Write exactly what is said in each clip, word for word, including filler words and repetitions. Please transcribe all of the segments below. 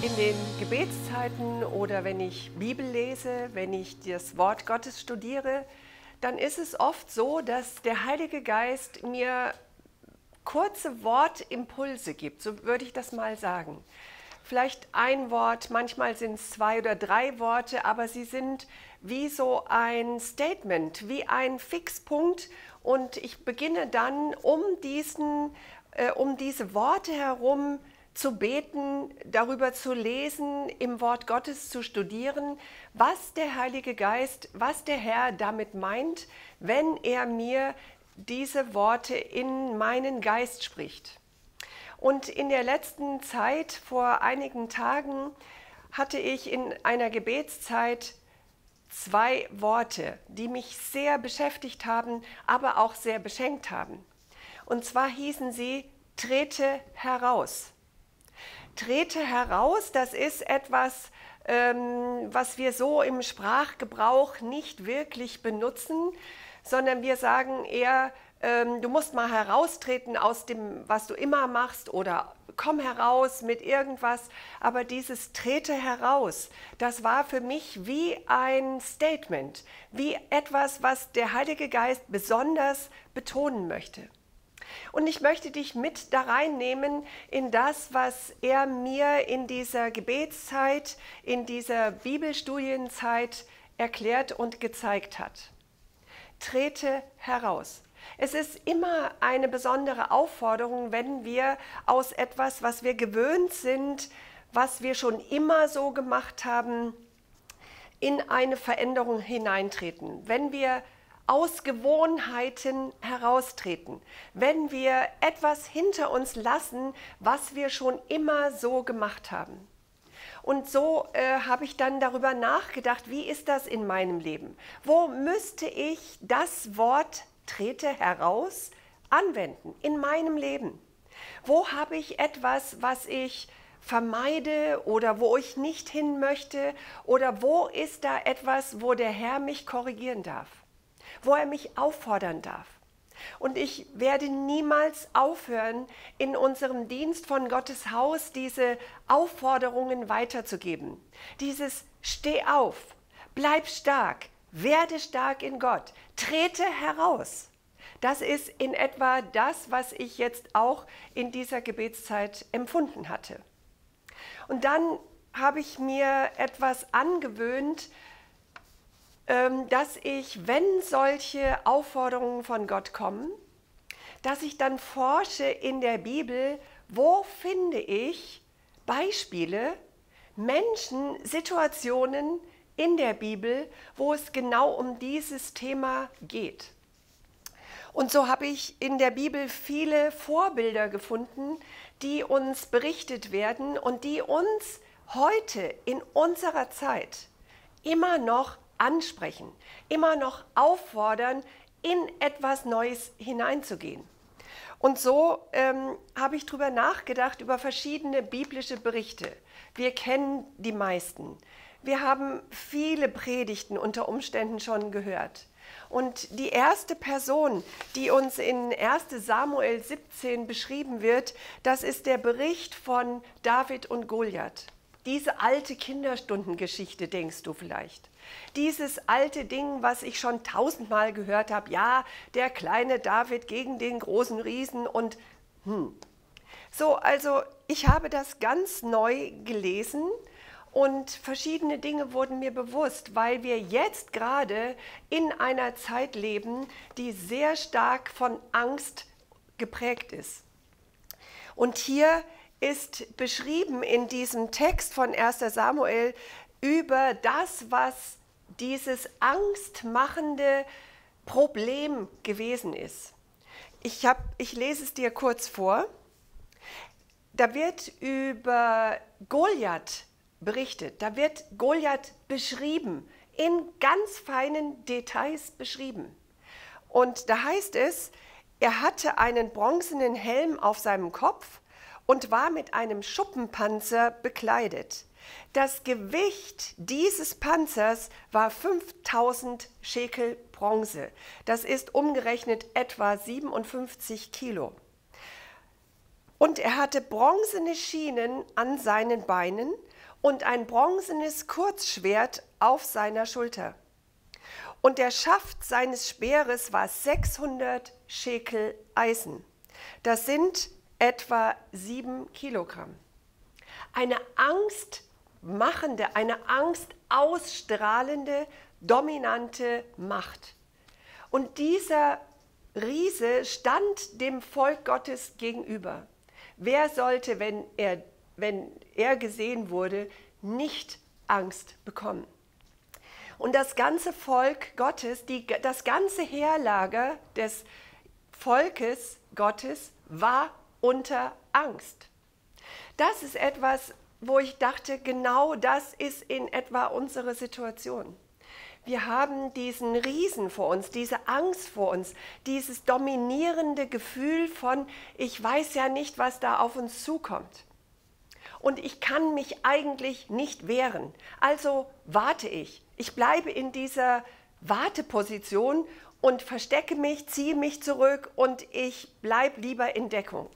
In den Gebetszeiten oder wenn ich Bibel lese, wenn ich das Wort Gottes studiere, dann ist es oft so, dass der Heilige Geist mir kurze Wortimpulse gibt, so würde ich das mal sagen. Vielleicht ein Wort, manchmal sind es zwei oder drei Worte, aber sie sind wie so ein Statement, wie ein Fixpunkt, und ich beginne dann um, diesen, äh, um diese Worte herum zu beten, darüber zu lesen, im Wort Gottes zu studieren, was der Heilige Geist, was der Herr damit meint, wenn er mir diese Worte in meinen Geist spricht. Und in der letzten Zeit, vor einigen Tagen, hatte ich in einer Gebetszeit zwei Worte, die mich sehr beschäftigt haben, aber auch sehr beschenkt haben. Und zwar hießen sie: Trete heraus. Trete heraus, das ist etwas, ähm, was wir so im Sprachgebrauch nicht wirklich benutzen, sondern wir sagen eher, ähm, du musst mal heraustreten aus dem, was du immer machst, oder komm heraus mit irgendwas. Aber dieses Trete heraus, das war für mich wie ein Statement, wie etwas, was der Heilige Geist besonders betonen möchte. Und ich möchte dich mit da reinnehmen in das, was er mir in dieser Gebetszeit, in dieser Bibelstudienzeit erklärt und gezeigt hat. Trete heraus. Es ist immer eine besondere Aufforderung, wenn wir aus etwas, was wir gewöhnt sind, was wir schon immer so gemacht haben, in eine Veränderung hineintreten. Wenn wir aus Gewohnheiten heraustreten, wenn wir etwas hinter uns lassen, was wir schon immer so gemacht haben. Und so äh, habe ich dann darüber nachgedacht, wie ist das in meinem Leben? Wo müsste ich das Wort trete heraus anwenden in meinem Leben? Wo habe ich etwas, was ich vermeide oder wo ich nicht hin möchte? Oder wo ist da etwas, wo der Herr mich korrigieren darf? Wo er mich auffordern darf? Und ich werde niemals aufhören, in unserem Dienst von Gottes Haus diese Aufforderungen weiterzugeben. Dieses Steh auf, bleib stark, werde stark in Gott, trete heraus. Das ist in etwa das, was ich jetzt auch in dieser Gebetszeit empfunden hatte. Und dann habe ich mir etwas angewöhnt, dass ich, wenn solche Aufforderungen von Gott kommen, dass ich dann forsche in der Bibel, wo finde ich Beispiele, Menschen, Situationen in der Bibel, wo es genau um dieses Thema geht. Und so habe ich in der Bibel viele Vorbilder gefunden, die uns berichtet werden und die uns heute in unserer Zeit immer noch ansprechen, immer noch auffordern, in etwas Neues hineinzugehen. Und so ähm, habe ich darüber nachgedacht, über verschiedene biblische Berichte. Wir kennen die meisten. Wir haben viele Predigten unter Umständen schon gehört. Und die erste Person, die uns in erster Samuel siebzehn beschrieben wird, das ist der Bericht von David und Goliath. Diese alte Kinderstundengeschichte, denkst du vielleicht. Dieses alte Ding, was ich schon tausendmal gehört habe, ja, der kleine David gegen den großen Riesen und hm. So, also ich habe das ganz neu gelesen und verschiedene Dinge wurden mir bewusst, weil wir jetzt gerade in einer Zeit leben, die sehr stark von Angst geprägt ist. Und hier ist beschrieben in diesem Text von erster Samuel über das, was dieses angstmachende Problem gewesen ist. Ich, hab, ich lese es dir kurz vor. Da wird über Goliath berichtet, da wird Goliath beschrieben, in ganz feinen Details beschrieben. Und da heißt es, er hatte einen bronzenen Helm auf seinem Kopf und war mit einem Schuppenpanzer bekleidet. Das Gewicht dieses Panzers war fünftausend Schekel Bronze. Das ist umgerechnet etwa siebenundfünfzig Kilo. Und er hatte bronzene Schienen an seinen Beinen und ein bronzenes Kurzschwert auf seiner Schulter. Und der Schaft seines Speeres war sechshundert Schekel Eisen. Das sind etwa sieben Kilogramm. Eine angstmachende, eine angstausstrahlende, dominante Macht. Und dieser Riese stand dem Volk Gottes gegenüber. Wer sollte, wenn er, wenn er gesehen wurde, nicht Angst bekommen? Und das ganze Volk Gottes, die, das ganze Heerlager des Volkes Gottes war unter Angst. Das ist etwas, wo ich dachte, genau das ist in etwa unsere Situation. Wir haben diesen Riesen vor uns, diese Angst vor uns, dieses dominierende Gefühl von, ich weiß ja nicht, was da auf uns zukommt. Und ich kann mich eigentlich nicht wehren. Also warte ich. Ich bleibe in dieser Warteposition und verstecke mich, ziehe mich zurück und ich bleibe lieber in Deckung.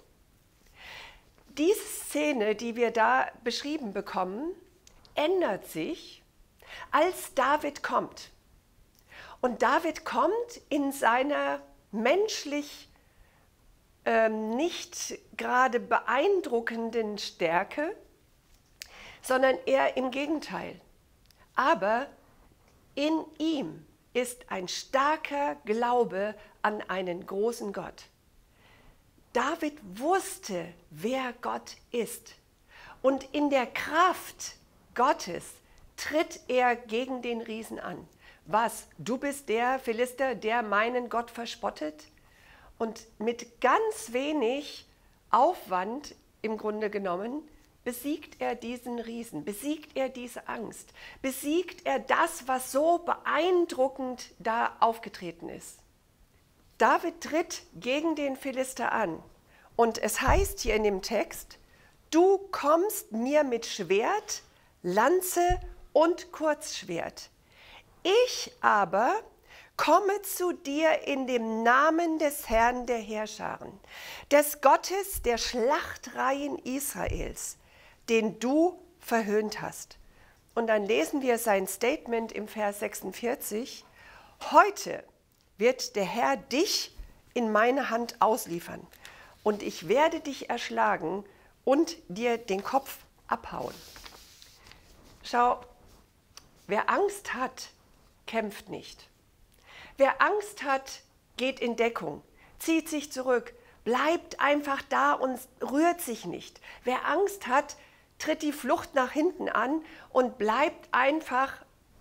Diese Szene, die wir da beschrieben bekommen, ändert sich, als David kommt. Und David kommt in seiner menschlich ähm, nicht gerade beeindruckenden Stärke, sondern eher im Gegenteil. Aber in ihm ist ein starker Glaube an einen großen Gott. David wusste, wer Gott ist. Und in der Kraft Gottes tritt er gegen den Riesen an. Was, du bist der Philister, der meinen Gott verspottet? Und mit ganz wenig Aufwand im Grunde genommen besiegt er diesen Riesen, besiegt er diese Angst, besiegt er das, was so beeindruckend da aufgetreten ist. David tritt gegen den Philister an und es heißt hier in dem Text, du kommst mir mit Schwert, Lanze und Kurzschwert. Ich aber komme zu dir in dem Namen des Herrn der Heerscharen, des Gottes der Schlachtreihen Israels, den du verhöhnt hast. Und dann lesen wir sein Statement im Vers sechsundvierzig. Heute wird der Herr dich in meine Hand ausliefern und ich werde dich erschlagen und dir den Kopf abhauen. Schau, wer Angst hat, kämpft nicht. Wer Angst hat, geht in Deckung, zieht sich zurück, bleibt einfach da und rührt sich nicht. Wer Angst hat, tritt die Flucht nach hinten an und bleibt einfach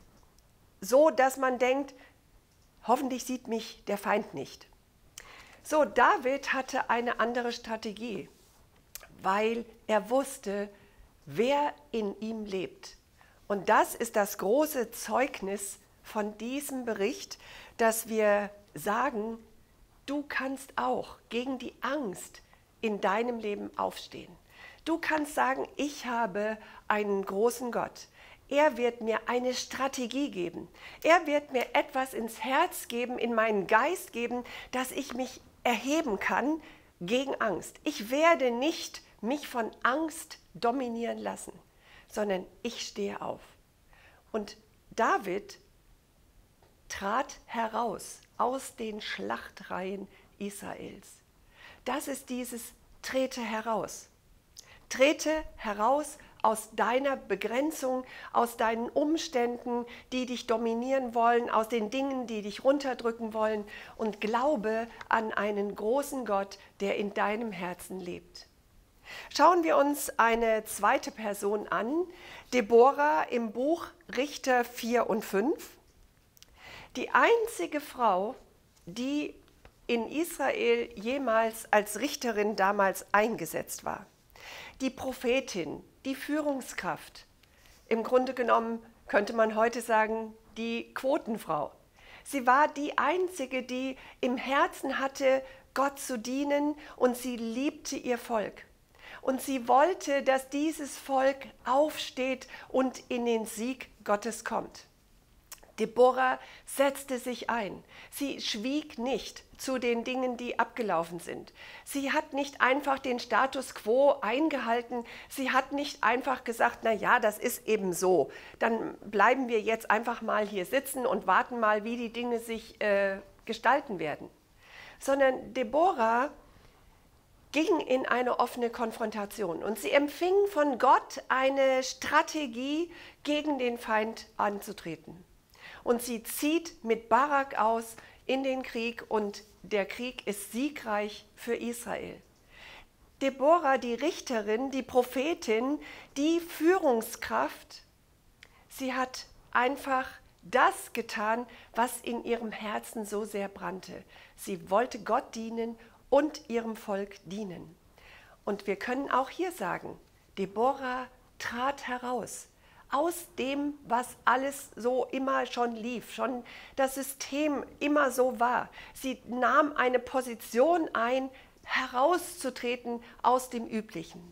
so, dass man denkt, hoffentlich sieht mich der Feind nicht. So, David hatte eine andere Strategie, weil er wusste, wer in ihm lebt. Und das ist das große Zeugnis von diesem Bericht, dass wir sagen, du kannst auch gegen die Angst in deinem Leben aufstehen. Du kannst sagen, ich habe einen großen Gott. Er wird mir eine Strategie geben. Er wird mir etwas ins Herz geben, in meinen Geist geben, dass ich mich erheben kann gegen Angst. Ich werde nicht mich von Angst dominieren lassen, sondern ich stehe auf. Und David trat heraus aus den Schlachtreihen Israels. Das ist dieses Trete heraus. Trete heraus aus deiner Begrenzung, aus deinen Umständen, die dich dominieren wollen, aus den Dingen, die dich runterdrücken wollen und glaube an einen großen Gott, der in deinem Herzen lebt. Schauen wir uns eine zweite Person an, Deborah im Buch Richter vier und fünf. Die einzige Frau, die in Israel jemals als Richterin damals eingesetzt war. Die Prophetin, die Führungskraft. Im Grunde genommen könnte man heute sagen, die Quotenfrau. Sie war die einzige, die im Herzen hatte, Gott zu dienen und sie liebte ihr Volk. Und sie wollte, dass dieses Volk aufsteht und in den Sieg Gottes kommt. Deborah setzte sich ein. Sie schwieg nicht zu den Dingen, die abgelaufen sind. Sie hat nicht einfach den Status quo eingehalten. Sie hat nicht einfach gesagt, na ja, das ist eben so. Dann bleiben wir jetzt einfach mal hier sitzen und warten mal, wie die Dinge sich äh, gestalten werden. Sondern Deborah ging in eine offene Konfrontation und sie empfing von Gott eine Strategie, gegen den Feind anzutreten. Und sie zieht mit Barak aus in den Krieg und der Krieg ist siegreich für Israel. Deborah, die Richterin, die Prophetin, die Führungskraft, sie hat einfach das getan, was in ihrem Herzen so sehr brannte. Sie wollte Gott dienen und ihrem Volk dienen. Und wir können auch hier sagen, Deborah trat heraus aus dem, was alles so immer schon lief, schon das System immer so war. Sie nahm eine Position ein, herauszutreten aus dem Üblichen.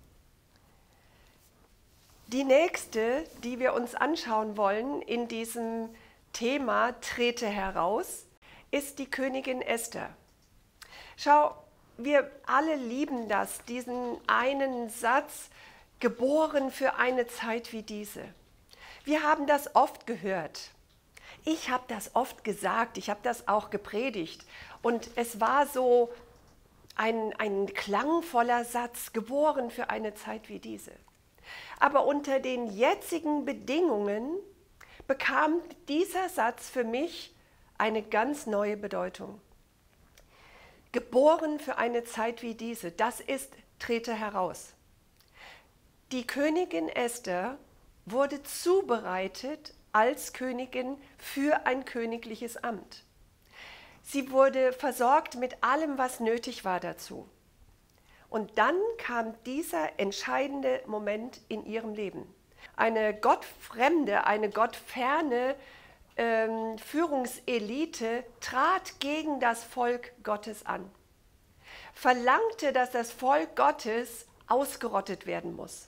Die nächste, die wir uns anschauen wollen in diesem Thema Trete heraus, ist die Königin Esther. Schau, wir alle lieben das, diesen einen Satz, geboren für eine Zeit wie diese. Wir haben das oft gehört. Ich habe das oft gesagt, ich habe das auch gepredigt. Und es war so ein, ein klangvoller Satz, geboren für eine Zeit wie diese. Aber unter den jetzigen Bedingungen bekam dieser Satz für mich eine ganz neue Bedeutung. Geboren für eine Zeit wie diese, das ist, trete heraus. Die Königin Esther wurde zubereitet als Königin für ein königliches Amt. Sie wurde versorgt mit allem, was nötig war dazu. Und dann kam dieser entscheidende Moment in ihrem Leben. Eine gottfremde, eine gottferne ähm, Führungselite trat gegen das Volk Gottes an, verlangte, dass das Volk Gottes ausgerottet werden muss.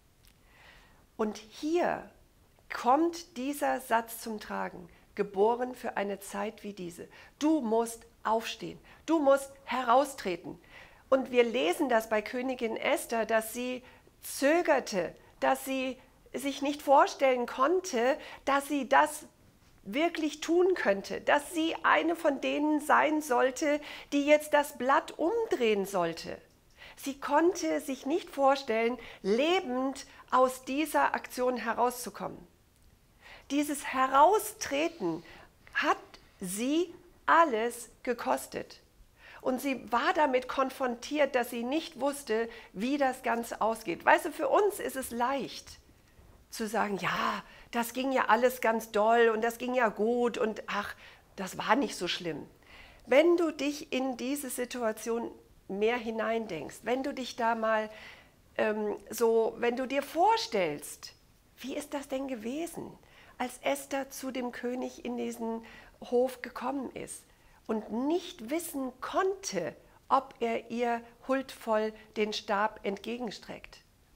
Und hier kommt dieser Satz zum Tragen, geboren für eine Zeit wie diese. Du musst aufstehen, du musst heraustreten. Und wir lesen das bei Königin Esther, dass sie zögerte, dass sie sich nicht vorstellen konnte, dass sie das wirklich tun könnte, dass sie eine von denen sein sollte, die jetzt das Blatt umdrehen sollte. Sie konnte sich nicht vorstellen, lebend aus dieser Aktion herauszukommen. Dieses Heraustreten hat sie alles gekostet. Und sie war damit konfrontiert, dass sie nicht wusste, wie das Ganze ausgeht. Weißt du, für uns ist es leicht zu sagen, ja, das ging ja alles ganz doll und das ging ja gut und ach, das war nicht so schlimm. Wenn du dich in diese Situation mehr hineindenkst, wenn du dich da mal ähm, so, wenn du dir vorstellst, wie ist das denn gewesen, als Esther zu dem König in diesen Hof gekommen ist und nicht wissen konnte, ob er ihr huldvoll den Stab entgegenstreckt.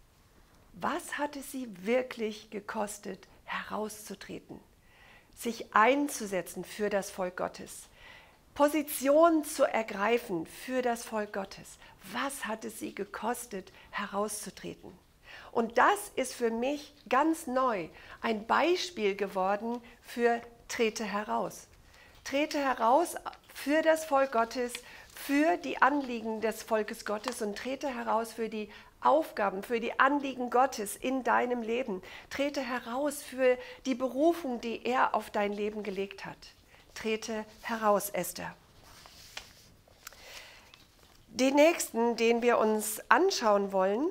Was hatte sie wirklich gekostet, herauszutreten, sich einzusetzen für das Volk Gottes? Position zu ergreifen für das Volk Gottes. Was hat es sie gekostet, herauszutreten? Und das ist für mich ganz neu ein Beispiel geworden für Trete heraus. Trete heraus für das Volk Gottes, für die Anliegen des Volkes Gottes und trete heraus für die Aufgaben, für die Anliegen Gottes in deinem Leben. Trete heraus für die Berufung, die er auf dein Leben gelegt hat. Trete heraus, Esther. Den nächsten, den wir uns anschauen wollen,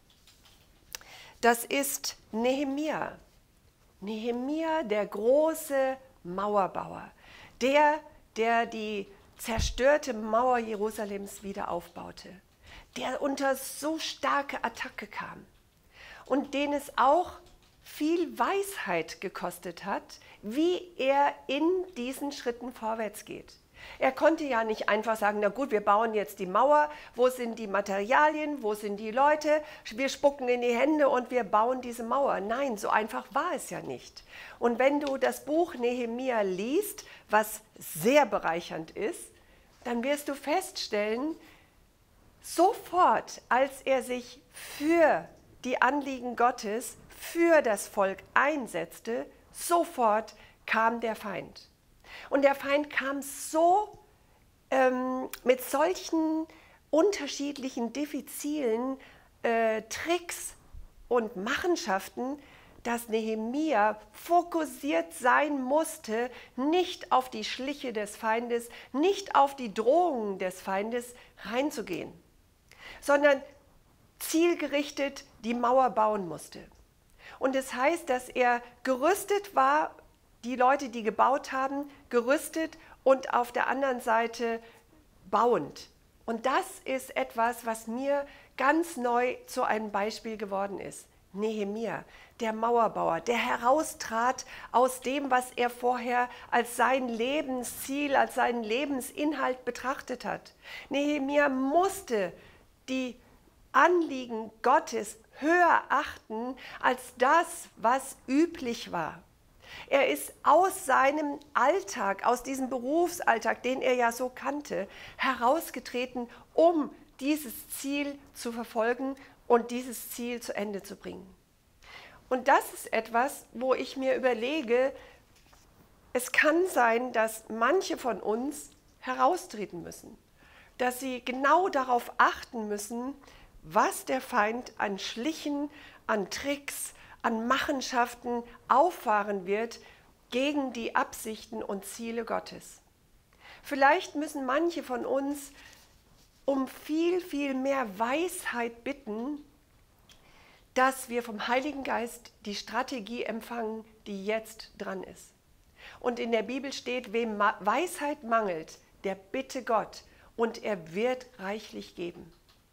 das ist Nehemia. Nehemia, der große Mauerbauer, der, der die zerstörte Mauer Jerusalems wieder aufbaute, der unter so starke Attacke kam und den es auch viel Weisheit gekostet hat, wie er in diesen Schritten vorwärts geht. Er konnte ja nicht einfach sagen, na gut, wir bauen jetzt die Mauer, wo sind die Materialien, wo sind die Leute, wir spucken in die Hände und wir bauen diese Mauer. Nein, so einfach war es ja nicht. Und wenn du das Buch Nehemia liest, was sehr bereichernd ist, dann wirst du feststellen, sofort, als er sich für die Anliegen Gottes, für das Volk einsetzte, sofort kam der Feind. Und der Feind kam so ähm, mit solchen unterschiedlichen, diffizilen äh, Tricks und Machenschaften, dass Nehemia fokussiert sein musste, nicht auf die Schliche des Feindes, nicht auf die Drohungen des Feindes reinzugehen, sondern zielgerichtet die Mauer bauen musste. Und es heißt, dass er gerüstet war, die Leute, die gebaut haben, gerüstet und auf der anderen Seite bauend. Und das ist etwas, was mir ganz neu zu einem Beispiel geworden ist. Nehemia, der Mauerbauer, der heraustrat aus dem, was er vorher als sein Lebensziel, als seinen Lebensinhalt betrachtet hat. Nehemia musste die Anliegen Gottes höher achten als das, was üblich war. Er ist aus seinem Alltag, aus diesem Berufsalltag, den er ja so kannte, herausgetreten, um dieses Ziel zu verfolgen und dieses Ziel zu Ende zu bringen. Und das ist etwas, wo ich mir überlege, es kann sein, dass manche von uns heraustreten müssen, dass sie genau darauf achten müssen, was der Feind an Schlichen, an Tricks, an Machenschaften auffahren wird gegen die Absichten und Ziele Gottes. Vielleicht müssen manche von uns um viel, viel mehr Weisheit bitten, dass wir vom Heiligen Geist die Strategie empfangen, die jetzt dran ist. Und in der Bibel steht, wem Weisheit mangelt, der bitte Gott und er wird reichlich geben.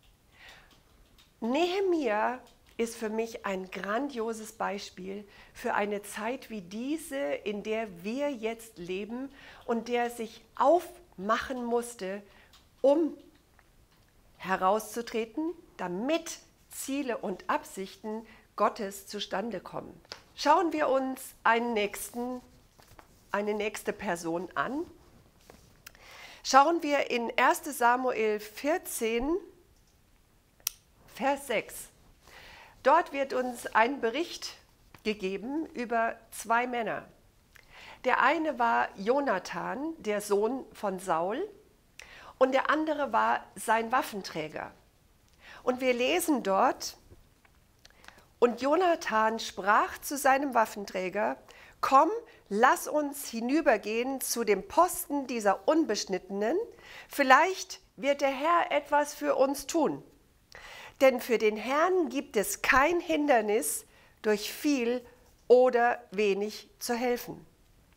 Nehemia ist für mich ein grandioses Beispiel für eine Zeit wie diese, in der wir jetzt leben und der sich aufmachen musste, um herauszutreten, damit Ziele und Absichten Gottes zustande kommen. Schauen wir uns einen nächsten, eine nächste Person an. Schauen wir in erster Samuel vierzehn, Vers sechs. Dort wird uns ein Bericht gegeben über zwei Männer. Der eine war Jonathan, der Sohn von Saul, und der andere war sein Waffenträger. Und wir lesen dort, und Jonathan sprach zu seinem Waffenträger, komm, lass uns hinübergehen zu dem Posten dieser Unbeschnittenen, vielleicht wird der Herr etwas für uns tun. Denn für den Herrn gibt es kein Hindernis, durch viel oder wenig zu helfen.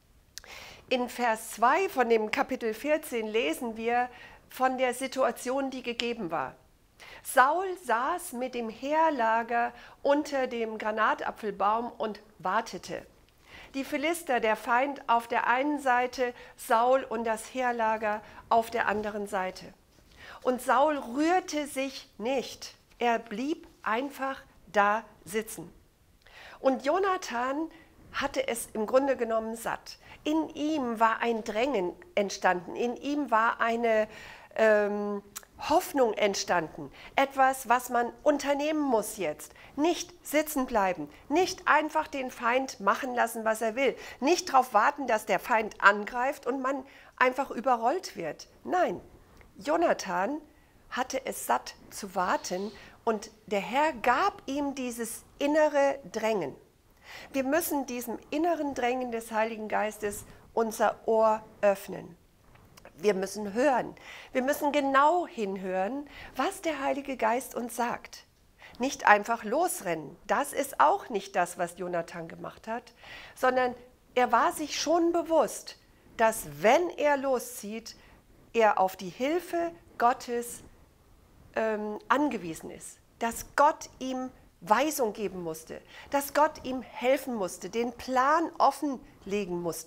In Vers zwei von dem Kapitel vierzehn lesen wir von der Situation, die gegeben war. Saul saß mit dem Heerlager unter dem Granatapfelbaum und wartete. Die Philister, der Feind, auf der einen Seite, Saul und das Heerlager auf der anderen Seite. Und Saul rührte sich nicht. Er blieb einfach da sitzen. Und Jonathan hatte es im Grunde genommen satt. In ihm war ein Drängen entstanden, in ihm war eine ähm, Hoffnung entstanden. Etwas, was man unternehmen muss jetzt. Nicht sitzen bleiben, nicht einfach den Feind machen lassen, was er will. Nicht darauf warten, dass der Feind angreift und man einfach überrollt wird. Nein, Jonathan hatte es satt zu warten und der Herr gab ihm dieses innere Drängen. Wir müssen diesem inneren Drängen des Heiligen Geistes unser Ohr öffnen. Wir müssen hören. Wir müssen genau hinhören, was der Heilige Geist uns sagt. Nicht einfach losrennen. Das ist auch nicht das, was Jonathan gemacht hat, sondern er war sich schon bewusst, dass wenn er loszieht, er auf die Hilfe Gottes ähm, angewiesen ist. Dass Gott ihm Weisung geben musste, dass Gott ihm helfen musste, den Plan offenlegen musste.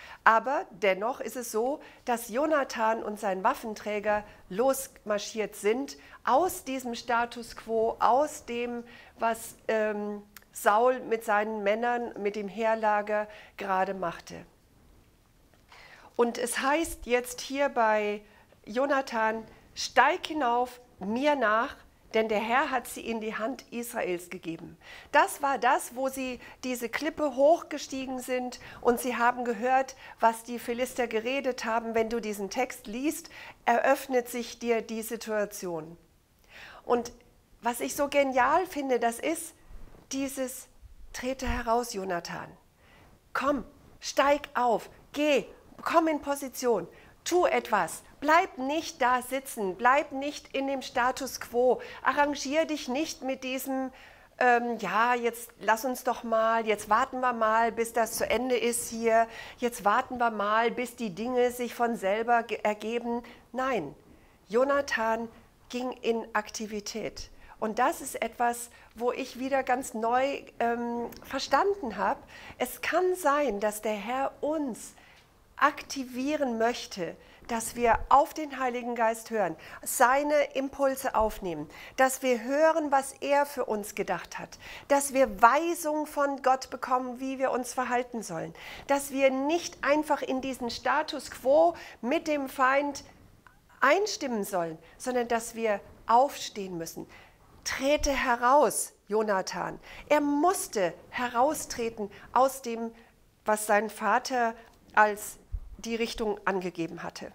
Aber dennoch ist es so, dass Jonathan und sein Waffenträger losmarschiert sind aus diesem Status quo, aus dem, was ähm, Saul mit seinen Männern, mit dem Heerlager gerade machte. Und es heißt jetzt hier bei Jonathan, steig hinauf, mir nach, denn der Herr hat sie in die Hand Israels gegeben. Das war das, wo sie diese Klippe hochgestiegen sind und sie haben gehört, was die Philister geredet haben. Wenn du diesen Text liest, eröffnet sich dir die Situation. Und was ich so genial finde, das ist dieses, trete heraus, Jonathan. Komm, steig auf, geh, komm in Position. Tu etwas, bleib nicht da sitzen, bleib nicht in dem Status quo, arrangier dich nicht mit diesem, ähm, ja, jetzt lass uns doch mal, jetzt warten wir mal, bis das zu Ende ist hier, jetzt warten wir mal, bis die Dinge sich von selber ergeben. Nein, Jonathan ging in Aktivität. Und das ist etwas, wo ich wieder ganz neu ähm, verstanden habe. Es kann sein, dass der Herr uns aktivieren möchte, dass wir auf den Heiligen Geist hören, seine Impulse aufnehmen, dass wir hören, was er für uns gedacht hat, dass wir Weisung von Gott bekommen, wie wir uns verhalten sollen, dass wir nicht einfach in diesen Status quo mit dem Feind einstimmen sollen, sondern dass wir aufstehen müssen. Trete heraus, Jonathan. Er musste heraustreten aus dem, was sein Vater als die Richtung angegeben hatte.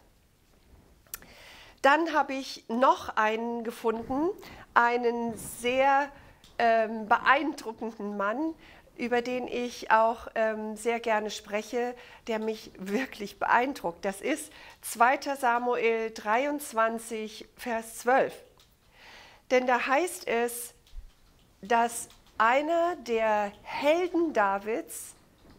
Dann habe ich noch einen gefunden, einen sehr ähm, beeindruckenden Mann, über den ich auch ähm, sehr gerne spreche, der mich wirklich beeindruckt. Das ist zweiter Samuel dreiundzwanzig, Vers zwölf. Denn da heißt es, dass einer der Helden Davids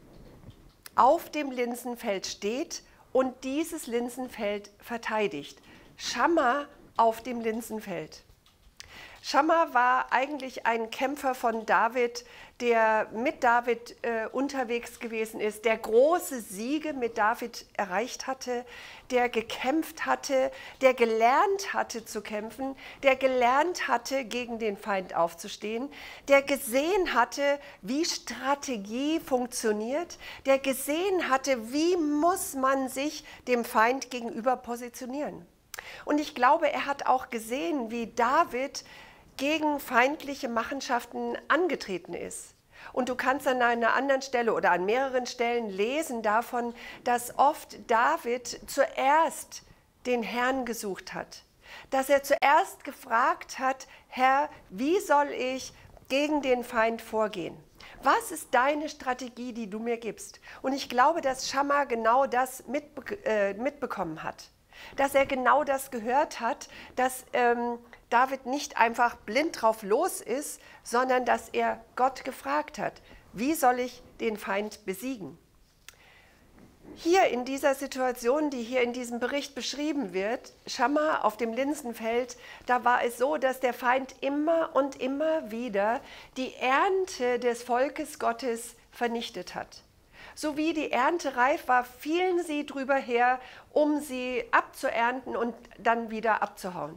auf dem Linsenfeld steht und dieses Linsenfeld verteidigt. Schamma auf dem Linsenfeld. Schamma war eigentlich ein Kämpfer von David, der mit David äh, unterwegs gewesen ist, der große Siege mit David erreicht hatte, der gekämpft hatte, der gelernt hatte zu kämpfen, der gelernt hatte, gegen den Feind aufzustehen, der gesehen hatte, wie Strategie funktioniert, der gesehen hatte, wie muss man sich dem Feind gegenüber positionieren. Und ich glaube, er hat auch gesehen, wie David gegen feindliche Machenschaften angetreten ist. Und du kannst an einer anderen Stelle oder an mehreren Stellen lesen davon, dass oft David zuerst den Herrn gesucht hat. Dass er zuerst gefragt hat, Herr, wie soll ich gegen den Feind vorgehen? Was ist deine Strategie, die du mir gibst? Und ich glaube, dass Schamma genau das mitbe äh, mitbekommen hat. Dass er genau das gehört hat, dass ähm, David nicht einfach blind drauf los ist, sondern dass er Gott gefragt hat, wie soll ich den Feind besiegen? Hier in dieser Situation, die hier in diesem Bericht beschrieben wird, Schamma auf dem Linsenfeld, da war es so, dass der Feind immer und immer wieder die Ernte des Volkes Gottes vernichtet hat. So wie die Ernte reif war, fielen sie drüber her, um sie abzuernten und dann wieder abzuhauen.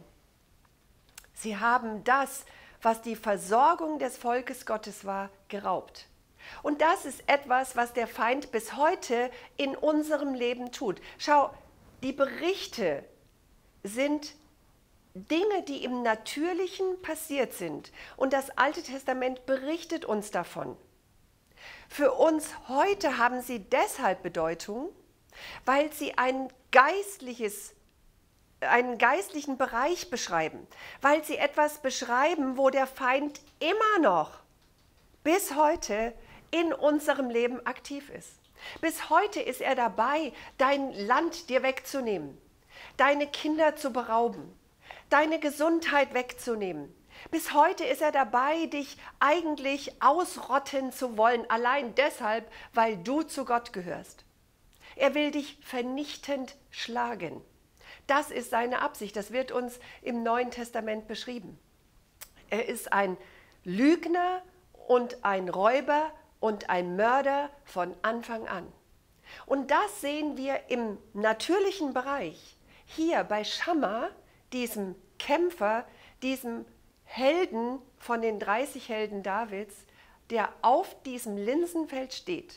Sie haben das, was die Versorgung des Volkes Gottes war, geraubt. Und das ist etwas, was der Feind bis heute in unserem Leben tut. Schau, die Berichte sind Dinge, die im Natürlichen passiert sind. Und das Alte Testament berichtet uns davon. Für uns heute haben sie deshalb Bedeutung, weil sie ein geistliches, einen geistlichen Bereich beschreiben, weil sie etwas beschreiben, wo der Feind immer noch bis heute in unserem Leben aktiv ist. Bis heute ist er dabei, dein Land dir wegzunehmen, deine Kinder zu berauben, deine Gesundheit wegzunehmen. Bis heute ist er dabei, dich eigentlich ausrotten zu wollen, allein deshalb, weil du zu Gott gehörst. Er will dich vernichtend schlagen. Das ist seine Absicht, das wird uns im Neuen Testament beschrieben. Er ist ein Lügner und ein Räuber und ein Mörder von Anfang an. Und das sehen wir im natürlichen Bereich. Hier bei Schamma, diesem Kämpfer, diesem Helden von den dreißig Helden Davids, der auf diesem Linsenfeld steht.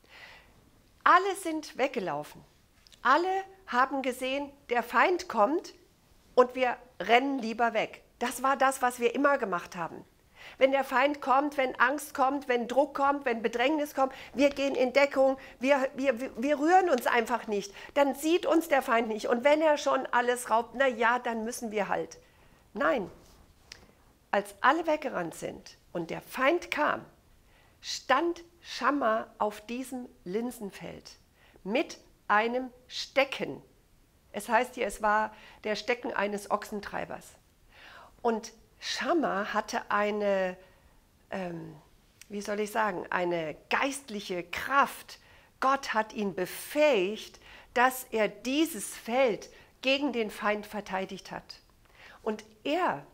Alle sind weggelaufen. Alle haben gesehen, der Feind kommt und wir rennen lieber weg. Das war das, was wir immer gemacht haben. Wenn der Feind kommt, wenn Angst kommt, wenn Druck kommt, wenn Bedrängnis kommt, wir gehen in Deckung, wir, wir, wir rühren uns einfach nicht. Dann sieht uns der Feind nicht. Und wenn er schon alles raubt, na ja, dann müssen wir halt. Nein, als alle weggerannt sind und der Feind kam, stand Schamma auf diesem Linsenfeld mit einem Stecken. Es heißt hier, es war der Stecken eines Ochsentreibers. Und Schamma hatte eine, ähm, wie soll ich sagen, eine geistliche Kraft. Gott hat ihn befähigt, dass er dieses Feld gegen den Feind verteidigt hat. Und er,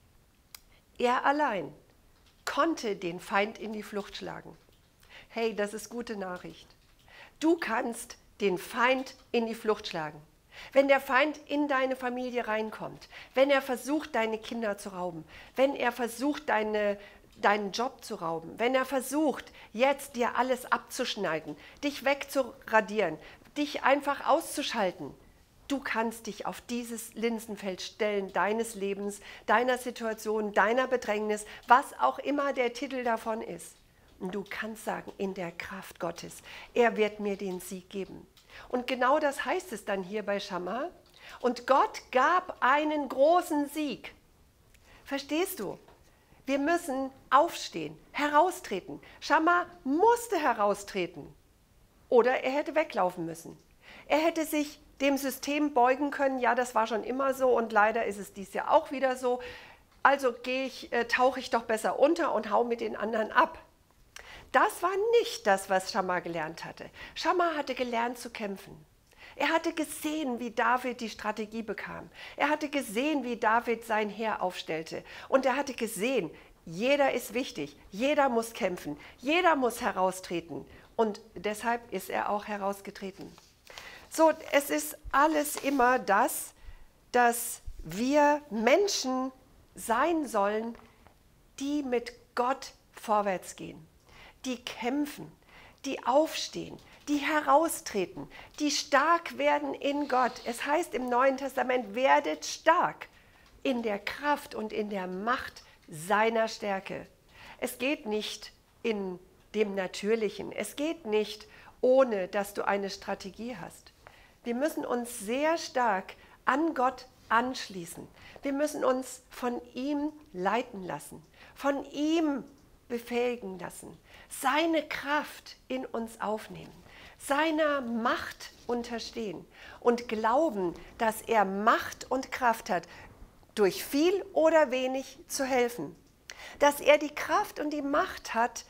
er allein konnte den Feind in die Flucht schlagen. Hey, das ist gute Nachricht. Du kannst den Feind in die Flucht schlagen. Wenn der Feind in deine Familie reinkommt, wenn er versucht, deine Kinder zu rauben, wenn er versucht, deine, deinen Job zu rauben, wenn er versucht, jetzt dir alles abzuschneiden, dich wegzuradieren, dich einfach auszuschalten, du kannst dich auf dieses Linsenfeld stellen, deines Lebens, deiner Situation, deiner Bedrängnis, was auch immer der Titel davon ist. Und du kannst sagen, in der Kraft Gottes, er wird mir den Sieg geben. Und genau das heißt es dann hier bei Schamma. Und Gott gab einen großen Sieg. Verstehst du? Wir müssen aufstehen, heraustreten. Schamma musste heraustreten. Oder er hätte weglaufen müssen. Er hätte sich dem System beugen können. Ja, das war schon immer so und leider ist es dies Jahr auch wieder so. Also gehe ich, äh, tauche ich doch besser unter und hau mit den anderen ab. Das war nicht das, was Schamma gelernt hatte. Schamma hatte gelernt zu kämpfen. Er hatte gesehen, wie David die Strategie bekam. Er hatte gesehen, wie David sein Heer aufstellte. Und er hatte gesehen, jeder ist wichtig, jeder muss kämpfen, jeder muss heraustreten. Und deshalb ist er auch herausgetreten. So, es ist alles immer das, dass wir Menschen sein sollen, die mit Gott vorwärts gehen. Die kämpfen, die aufstehen, die heraustreten, die stark werden in Gott. Es heißt im Neuen Testament, werdet stark in der Kraft und in der Macht seiner Stärke. Es geht nicht in dem Natürlichen, es geht nicht ohne, dass du eine Strategie hast. Wir müssen uns sehr stark an Gott anschließen. Wir müssen uns von ihm leiten lassen, von ihm befähigen lassen, seine Kraft in uns aufnehmen, seiner Macht unterstehen und glauben, dass er Macht und Kraft hat, durch viel oder wenig zu helfen. Dass er die Kraft und die Macht hat,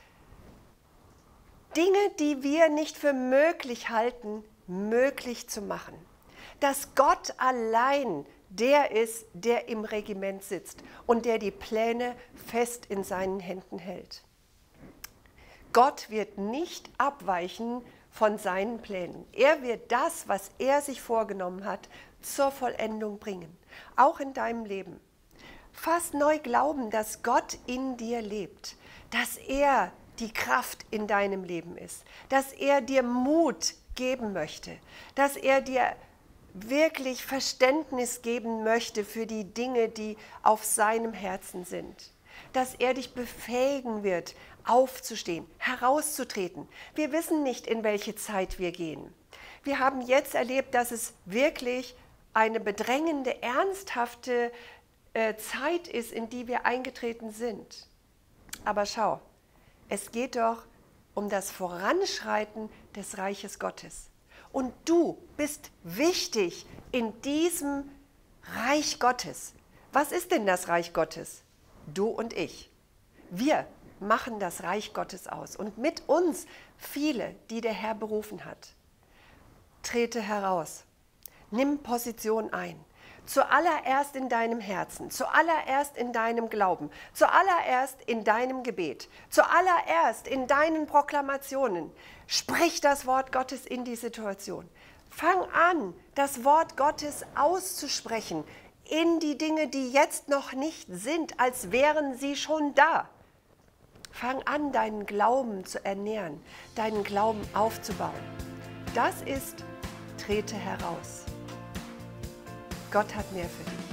Dinge, die wir nicht für möglich halten, möglich zu machen. Dass Gott allein der ist, der im Regiment sitzt und der die Pläne fest in seinen Händen hält. Gott wird nicht abweichen von seinen Plänen. Er wird das, was er sich vorgenommen hat, zur Vollendung bringen, auch in deinem Leben. Fast neu glauben, dass Gott in dir lebt, dass er die Kraft in deinem Leben ist, dass er dir Mut geben möchte, dass er dir wirklich Verständnis geben möchte für die Dinge, die auf seinem Herzen sind. Dass er dich befähigen wird, aufzustehen, herauszutreten. Wir wissen nicht, in welche Zeit wir gehen. Wir haben jetzt erlebt, dass es wirklich eine bedrängende, ernsthafte äh, Zeit ist, in die wir eingetreten sind. Aber schau, es geht doch um das Voranschreiten des Reiches Gottes. Und du bist wichtig in diesem Reich Gottes. Was ist denn das Reich Gottes? Du und ich. Wir machen das Reich Gottes aus. Und mit uns viele, die der Herr berufen hat. Trete heraus. Nimm Position ein. Zuallererst in deinem Herzen, zuallererst in deinem Glauben, zuallererst in deinem Gebet, zuallererst in deinen Proklamationen. Sprich das Wort Gottes in die Situation. Fang an, das Wort Gottes auszusprechen in die Dinge, die jetzt noch nicht sind, als wären sie schon da. Fang an, deinen Glauben zu ernähren, deinen Glauben aufzubauen. Das ist, trete heraus. Gott hat mehr für dich.